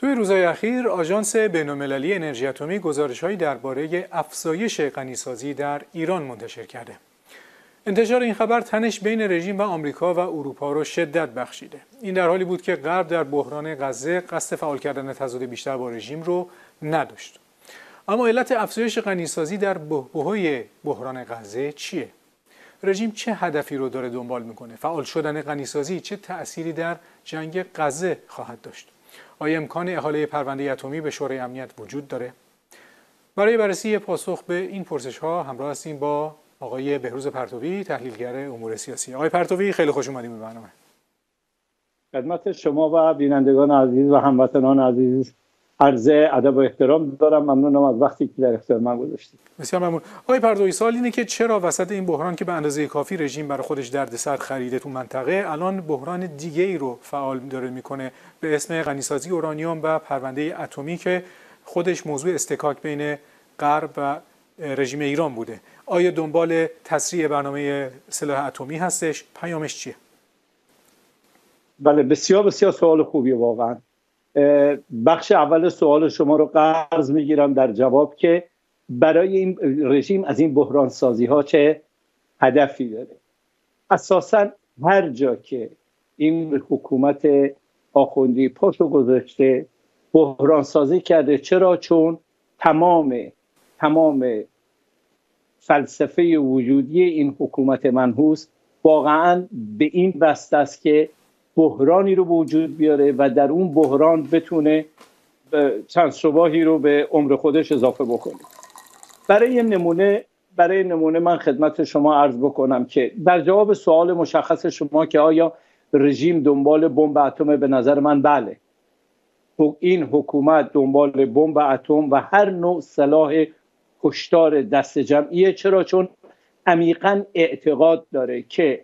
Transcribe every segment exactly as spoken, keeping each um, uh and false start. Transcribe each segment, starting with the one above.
توی روزهای اخیر آژانس بین‌المللی انرژی اتمی گزارش‌هایی درباره افزایش غنیسازی در ایران منتشر کرده. انتشار این خبر تنش بین رژیم و آمریکا و اروپا رو شدت بخشیده. این در حالی بود که غرب در بحران غزه قصد فعال کردن تضاد بیشتر با رژیم رو نداشت. اما علت افزایش غنیسازی در بحبوحه بحران غزه چیه؟ رژیم چه هدفی رو داره دنبال میکنه؟ فعال شدن غنیسازی چه تأثیری در جنگ غزه خواهد داشت؟ آیا امکان احاله پرونده اتمی به شورای امنیت وجود داره؟ برای بررسی پاسخ به این پرسش‌ها همراه هستیم با آقای بهروز پرتوی، تحلیلگر امور سیاسی. آقای پرتوی، خیلی خوش اومدید به برنامه. خدمت شما و بینندگان عزیز و هموطنان عزیز عرض ادب و احترام دارم. ممنونم از وقتی که در اختیار من گذاشتید. بسیار ممنون. آقای پرتوی، سوال اینه که چرا وسط این بحران که به اندازه کافی رژیم برای خودش دردسر خریده تو منطقه، الان بحران دیگه ای رو فعال داره میکنه به اسم غنیسازی اورانیوم و پرونده اتمی که خودش موضوع استکاک بین غرب و رژیم ایران بوده؟ آیا دنبال تسریع برنامه سلاح اتمی هستش؟ پیامش چیه؟ بله، بسیار بسیار سوال خوبیه واقعا. بخش اول سوال شما رو قرض میگیرم در جواب که برای این رژیم از این بحران سازی ها چه هدفی داره. اساسا هر جا که این حکومت آخوندی پاشو گذاشته بحران سازی کرده. چرا؟ چون تمام تمام فلسفه وجودی این حکومت منحوس واقعا به این بسته است که بحرانی رو به وجود بیاره و در اون بحران بتونه چند صباحی رو به عمر خودش اضافه بکنه. برای نمونه برای نمونه من خدمت شما عرض بکنم که در جواب سوال مشخص شما که آیا رژیم دنبال بمب اتم، به نظر من بله. این حکومت دنبال بمب اتم و هر نوع سلاح کشتار دست جمعیه. چرا؟ چون عمیقاً اعتقاد داره که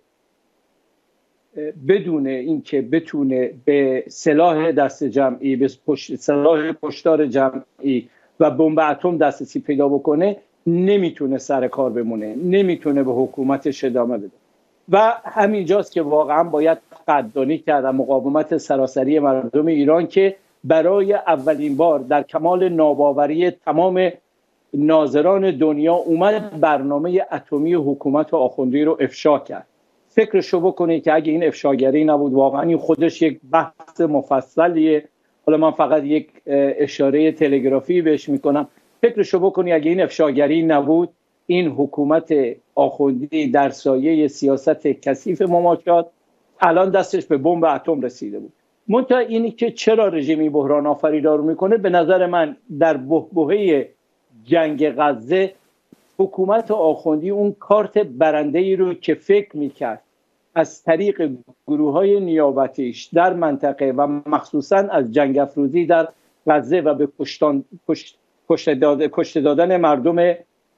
بدون اینکه بتونه به سلاح دست جمعی، به سلاح کشتار جمعی و بمب اتم دسترسی پیدا بکنه، نمیتونه سر کار بمونه، نمیتونه به حکومتش ادامه بده. و همینجاست که واقعا باید قدردانی کرد مقاومت سراسری مردم ایران که برای اولین بار در کمال ناباوری تمام ناظران دنیا اومد برنامه اتمی حکومت آخوندی رو افشا کرد. فکرشو بکنید که اگه این افشاگری نبود، واقعا این خودش یک بحث مفصلیه. حالا من فقط یک اشاره تلگرافی بهش میکنم. فکرشو بکنید اگه این افشاگری نبود، این حکومت آخوندی در سایه سیاست کثیف مماشات الان دستش به بمب اتم رسیده بود. منتها اینی که چرا رژیمی بحران آفرینی رو میکنه، به نظر من در بحبوحه جنگ غزه حکومت آخوندی اون کارت برنده‌ای رو که فکر میکرد از طریق گروه‌های نیابتیش در منطقه و مخصوصاً از جنگ افروزی در غزه و به کشتان کشته داد، دادن مردم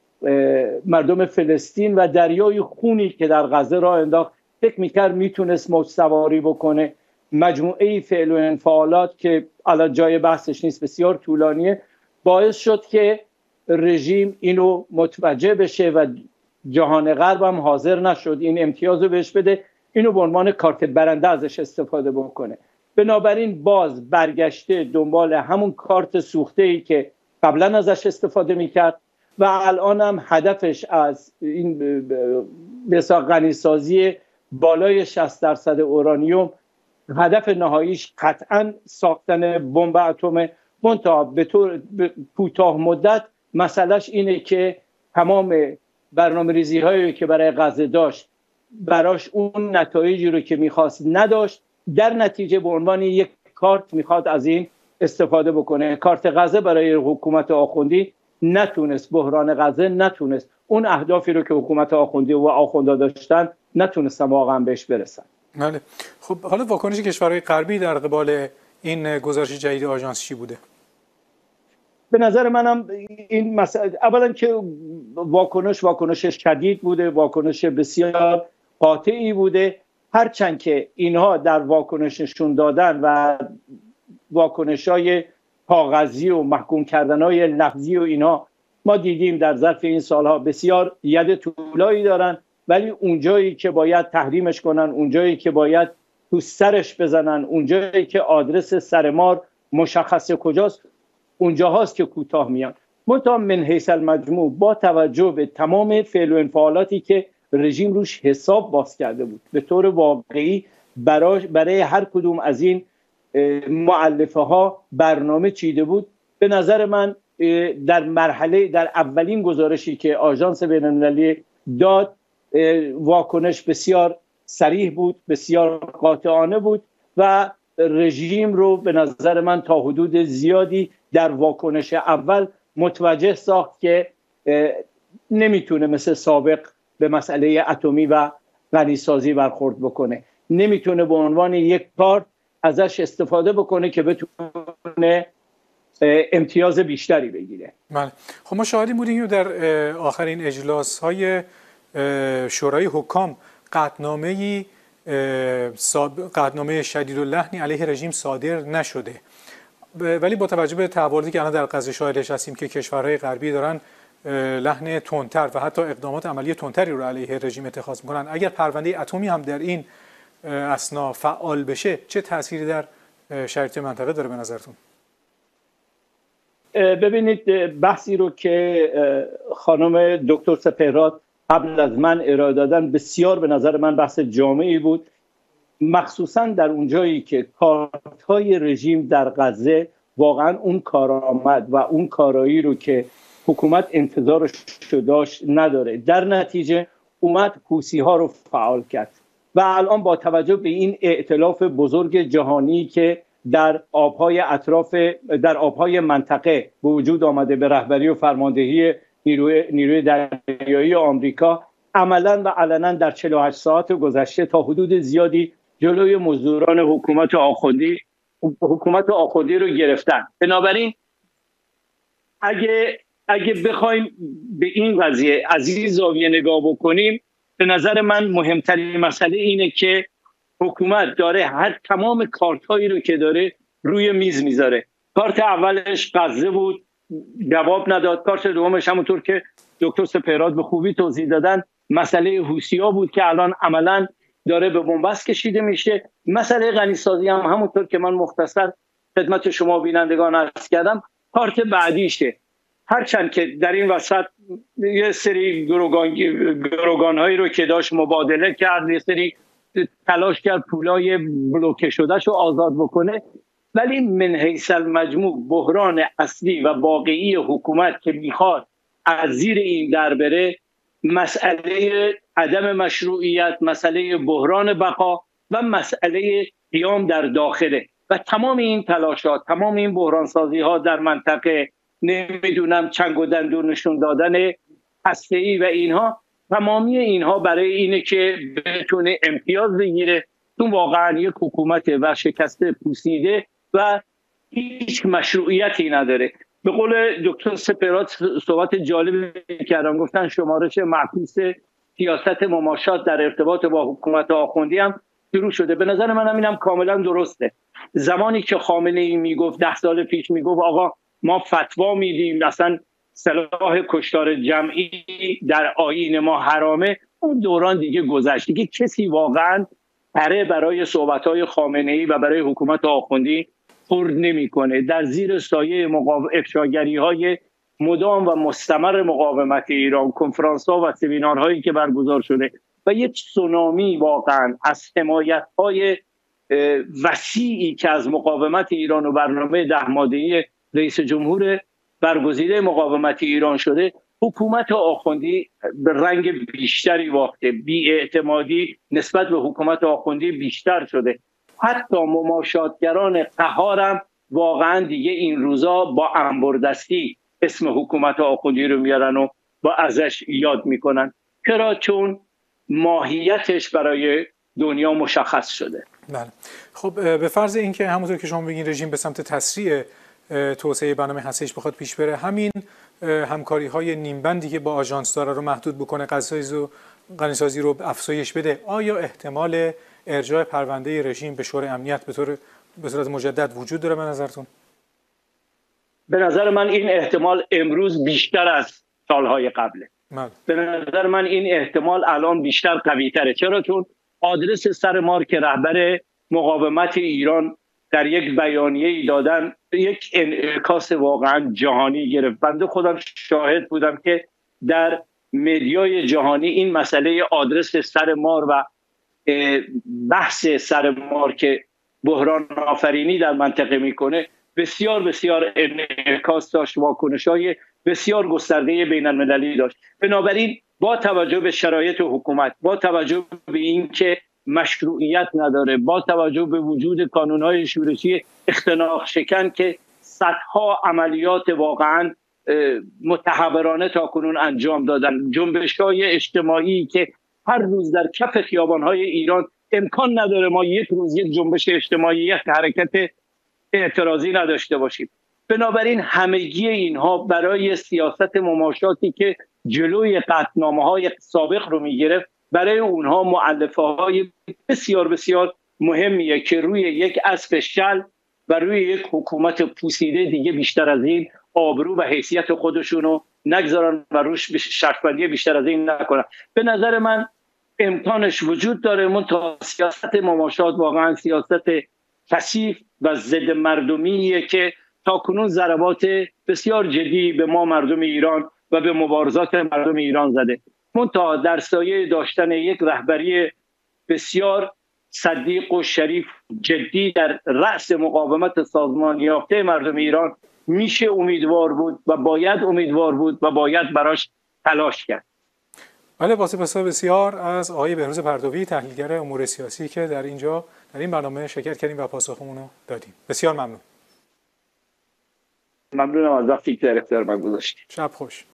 مردم فلسطین و دریای خونی که در غزه راه انداخت، فکر میکرد میتونست موج سواری بکنه. مجموعه فعل و انفعالات که الان جای بحثش نیست، بسیار طولانیه، باعث شد که رژیم اینو متوجه بشه و جهان غرب هم حاضر نشد این امتیاز رو بهش بده، اینو به عنوان کارت برنده ازش استفاده بکنه. بنابراین باز برگشته دنبال همون کارت سوخته‌ای که قبلا ازش استفاده میکرد و الان هم هدفش از این بسیار غنیسازی بالای شصت درصد اورانیوم، هدف نهاییش قطعا ساختن بمب اتم. منتها به طور کوتاه مدت مسئلهش اینه که تمام برنامه ریزی هایی که برای غزه داشت براش اون نتایجی رو که میخواست نداشت. در نتیجه به عنوان یک کارت میخواد از این استفاده بکنه. کارت غزه برای حکومت آخوندی نتونست، بحران غزه نتونست اون اهدافی رو که حکومت آخوندی و آخوندا داشتن نتونستن واقعا بهش برسن. بله. خب حالا واکنش کشورهای غربی در قبال این گزارش جدید آژانس چی بوده؟ به نظر منم این مسئله اولا که واکنش واکنش شدید بوده، واکنش بسیار قاطعی بوده. هرچند که اینها در واکنششون دادن و واکنش‌های کاغذی و محکوم کردن‌های لفظی و اینها ما دیدیم در ظرف این سالها بسیار ید طولایی دارن، ولی اونجایی که باید تحریمش کنن، اونجایی که باید تو سرش بزنن، اونجایی که آدرس سرمار مشخص کجاست، اونجا هاست که کوتاه میان. منتها من حیث المجموع با توجه به تمام فعل و انفعالاتی که رژیم روش حساب باز کرده بود، به طور واقعی برای, برای هر کدوم از این مؤلفه ها برنامه چیده بود. به نظر من در مرحله در اولین گزارشی که آژانس بین‌المللی داد واکنش بسیار صریح بود، بسیار قاطعانه بود و رژیم رو به نظر من تا حدود زیادی در واکنش اول متوجه ساخت که نمیتونه مثل سابق به مسئله اتمی و غنیسازی برخورد بکنه، نمیتونه به عنوان یک کار ازش استفاده بکنه که بتونه امتیاز بیشتری بگیره. بله. خب ما شاهدیم بودیم در آخرین اجلاس های شورای حکام قطعنامه‌ای قطعنامه شدید اللحنی علیه رژیم صادر نشده، ولی با توجه به تحولاتی که الان در غزه شاهدش هستیم که کشورهای غربی دارن لحن تندتر و حتی اقدامات عملی تندتری رو علیه رژیم اتخاذ میکنن، اگر پرونده اتمی هم در این اثنا فعال بشه چه تأثیری در شرایط منطقه داره به نظرتون؟ ببینید، بحثی رو که خانم دکتر سپهراد قبل از من ارائه دادن بسیار به نظر من بحث جامعی بود، مخصوصا در اونجایی که کارهای رژیم در غزه واقعا اون کارآمد و اون کارایی رو که حکومت انتظارش داشت نداره. در نتیجه اومد حوثی ها رو فعال کرد و الان با توجه به این ائتلاف بزرگ جهانی که در آبهای اطراف در آبهای منطقه به وجود آمده به رهبری و فرماندهی نیروی نیروی دریایی آمریکا، عملاً و علنا در چهل و هشت ساعت گذشته تا حدود زیادی جلوی مزدوران حکومت آخوندی حکومت آخوندی رو گرفتن. بنابراین اگه اگه بخوایم به این قضیه از این زاویه نگاه بکنیم، به نظر من مهمترین مسئله اینه که حکومت داره هر تمام کارتایی رو که داره روی میز میذاره. کارت اولش غزه بود، جواب نداد. کارت دومش همونطور که دکتر سپهراد به خوبی توضیح دادن مسئله حوثی‌ها بود که الان عملاً داره به بنبست کشیده میشه. مسئله غنیسازی هم همونطور که من مختصر خدمت شما بینندگان عرض کردم کارت بعدیشه. هرچند که در این وسط یه سری گروگان‌هایی رو که داشت مبادله کرد، یه سری تلاش کرد پولای بلوکه شدهش رو آزاد بکنه، ولی من حیث المجموع بحران اصلی و واقعی حکومت که میخواد از زیر این در بره مسئله عدم مشروعیت، مسئله بحران بقا و مسئله قیام در داخله و تمام این تلاشات، تمام این بحران سازی ها در منطقه، نمیدونم چنگ و دندون نشون دادن هسته‌ای و اینها، تمامی اینها برای اینه که بتونه امتیاز بگیره. چون واقعا یک حکومت ورشکسته، پوسیده و هیچ مشروعیتی نداره. به قول دکتر سپهراد صحبت جالب کردن، گفتن شمارش معکوس سیاست مماشات در ارتباط با حکومت آخوندی هم شروع شده. به نظر من هم اینم کاملا درسته. زمانی که خامنه ای میگفت ده سال پیش میگفت آقا ما فتوا میدیم اصلا سلاح کشتار جمعی در آیین ما حرامه، اون دوران دیگه گذشت. دیگه کسی واقعا پره برای صحبت‌های خامنه‌ای و برای حکومت آخوندی خورد نمی‌کنه. در زیر سایه مقاوم افشاگری‌های مدام و مستمر مقاومت ایران، کنفرانس‌ها و سمینارهایی که برگزار شده و یک تسونامی واقعا از حمایت‌های وسیعی که از مقاومت ایران و برنامه ده ماده‌ای رئیس جمهور برگزیده مقاومت ایران شده، حکومت آخوندی به رنگ بیشتری واخته، بی‌اعتمادی نسبت به حکومت آخوندی بیشتر شده. حتی مماشاتگران قهارم واقعا دیگه این روزا با انبردستی اسم حکومت آخوندی رو میارن و با ازش یاد میکنن. چرا؟ چون ماهیتش برای دنیا مشخص شده. بله. خب به فرض اینکه همونطور که شما بگین رژیم به سمت تسریع توسعه برنامه هسته‌ایش بخواد پیش بره، همین همکاری های نیمبندی که با آژانس داره رو محدود بکنه، غنیسازی رو افزایش بده، آیا احتمال ارجاع پرونده رژیم به شورای امنیت به طور به صورت مجدد وجود داره به نظرتون؟ به نظر من این احتمال امروز بیشتر از سالهای قبله. من. به نظر من این احتمال الان بیشتر قوی تره. چرا؟ چون آدرس سر مارک رهبر مقاومت ایران در یک بیانیه ای دادن یک انعکاس واقعا جهانی گرفت. بنده خودم شاهد بودم که در مدیای جهانی این مسئله آدرس سر مار و بحث سر مار که بحران آفرینی در منطقه میکنه بسیار بسیار انعکاس داشت، واکنش‌های بسیار گسترده بین المللی داشت. بنابراین با توجه به شرایط حکومت، با توجه به اینکه مشروعیت نداره، با توجه به وجود کانون‌های شورشی اختناق شکن که صدها عملیات واقعا متحورانه تاکنون انجام دادن، جنبش‌های اجتماعی که هر روز در کف خیابان‌های ایران امکان نداره ما یک روز یک جنبش اجتماعی، یک حرکت اعتراضی نداشته باشیم. بنابراین همگی اینها برای سیاست مماشاتی که جلوی قطعنامه‌های سابق رو می‌گرفت، برای اونها مؤلفه‌های بسیار بسیار مهمیه که روی یک اسب شل و روی یک حکومت پوسیده دیگه بیشتر از این آبرو و حیثیت خودشونو نگذارن و روش شرط‌بندی بیشتر از این نکنن. به نظر من امکانش وجود داره، منتها سیاست مماشات واقعا سیاست کثیف و ضد مردمیه که تاکنون ضربات بسیار جدی به ما مردم ایران و به مبارزات مردم ایران زده. منتها در سایه داشتن یک رهبری بسیار صدیق و شریف جدی در رأس مقاومت سازمان یافته مردم ایران میشه امیدوار بود و باید امیدوار بود و باید براش تلاش کرد. بله، با سپاس بسیار از آقای بهروز پردوی، تحلیلگر امور سیاسی که در اینجا در این برنامه شرکت کردیم و پاسخمون رو دادیم. بسیار ممنون. ممنونم از وقتی که در اختیار من گذاشتید. شب خوش.